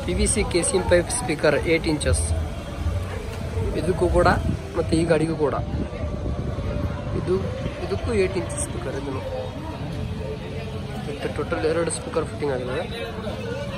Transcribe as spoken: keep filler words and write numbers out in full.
P V C ಕೇಸಿನ್ pipe speaker eight inches ಇದಕ್ಕೂ ಕೂಡ ಮತ್ತು ಈ ಗಾಡಿಗೂ ಕೂಡ ಇದು ಇದಕ್ಕೂ ಏಟ್ ಇಂಚ್ ಸ್ಪೀಕರ್. ಇದನ್ನು ಟೋಟಲ್ ಎರಡು ಸ್ಪೀಕರ್ ಫಿಟ್ಟಿಂಗ್ ಆಗಿದೆ.